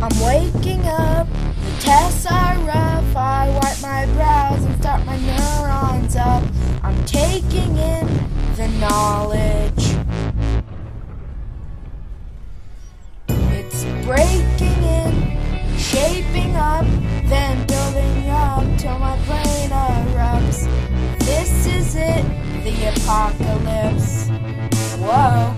I'm waking up, the tests are rough. I wipe my brows and start my neurons up. I'm taking in the knowledge. It's breaking in, shaping up, then building up till my brain erupts. This is it, the apocalypse. Whoa.